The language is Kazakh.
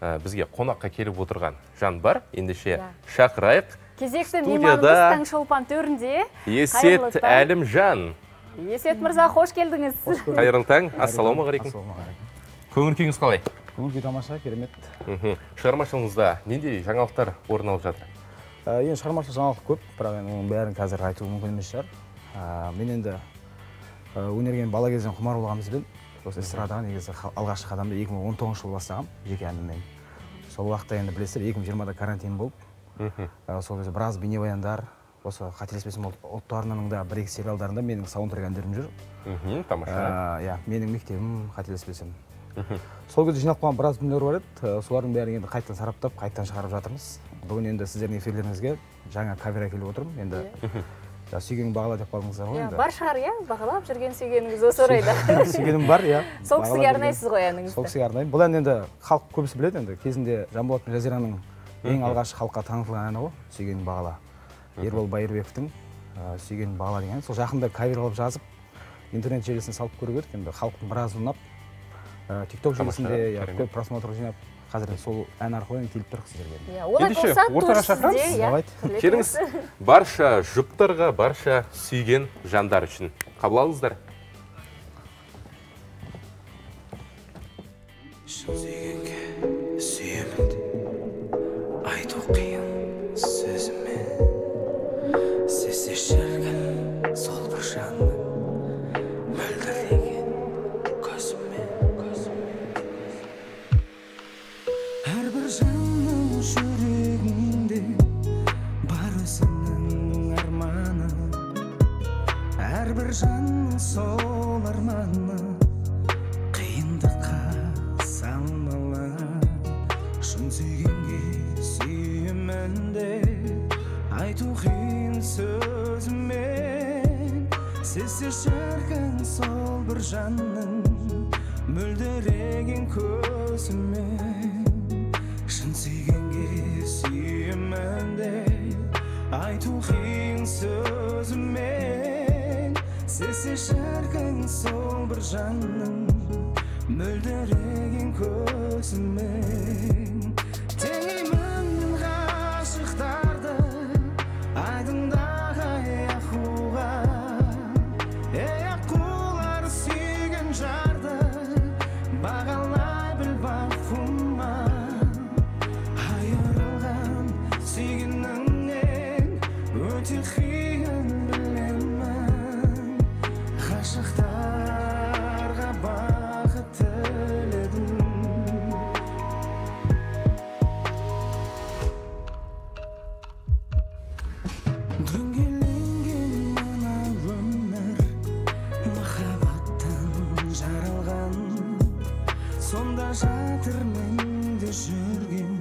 бізге қонаққа келіп отырған жан бар. Ендеше шақырайық. Кезекті мейманымыз Таңшолпан төрінде. Есет Әлімжан. Есет мырза, қош келдіңіз. Қайырлы таң. Ассалаумағалейкум. Көңіл күйіңіз қалай? Көңіл күй тамаша, керемет. Шығармашылығыңызда нендей жаңалықтар орын алып жатыр? Енді шығармашылық жаңалық көп, бірақ оның бәрін қазір айту мүмкін емес шығар. Мен енді өнерге бала кезден құмар болғанбызбен, осы эстрадаға негізі алғашқы қадамды 2019 жылы бастағам, жеке әніммен. Сол уақытта енді білесіздер, 2020-да карантин болып, сол кезде біраз бейнебаяндар, осы қателеспесем ұлттық арнаның да бір-екі сериалдарында менің саундтрек әндерім жүр. Тамаша. Менің мектебім, қателеспесем. Сол кезде жиналып қалған біраз дүниелер бар еді. Солардың бәрін енді қайттан сараптап, қайттан шығарып жатырмыз. Бүгін енді сіздердің эфирлеріңізге жаңа кавер әкеліп отырмын. Енді сүйгенің бағала деп қалдыңыздар ғой енді. Бар шығар, бағалап жүрген сүйгеніңіз осы орайда. Сүйгенім бар, Сол кісіге арнайсыз ғой әніңізді. Сол кісіге арнаймын. Бұл ән енді халық көбісі біледі енді. Кезінде Жанболат пен Жазираның ең алғашқы халыққа танытылған әні ғой, сүйгенің бағала. Ербол Байырбековтың сүйгенің бағала деген. Сол жақында кавер қылып жазып, интернет желісіне салып көріп едік. Енді халықтың біразы ұнап, TikTok желісінде көп просмотр жинап, қазір сол ән арқылы келіп тұрық сіздерге. Олай болса, тур сізде. Келіңіз, барша жұптарға, барша сүйген жандар үшін. Қабыл алыңыздар. Шын сүйгенге сүйемін деп айту қиын сөзімен, сезсе шіркін сол бір жанның мөлдіреген көзімен. Әрбір жанның жүрегінде бар өзінің арманы, әрбір жанның сол арманы қиындыққа самалы. Шын сүйгенге сүйемін деп айту қиын сөзімен, сезсе шіркін сол бір жанның мөлдіреген көзімен. Шын сүйгенге сүйемін деп айту қиын сөзімен, сезсе шіркін сол бір жанның мөлдіреген көзімен. Теңеймін мен ғашықтарды айдындағы аққуға, аққулар сүйген жарды бағалай біл бақума. Айырылған сүйгеніңнен өте қиын білемін, ғашықтарға бақыт тіледім. Дөңгеленген мына өмір махаббаттан жаралған, сонда жатыр менде жүрген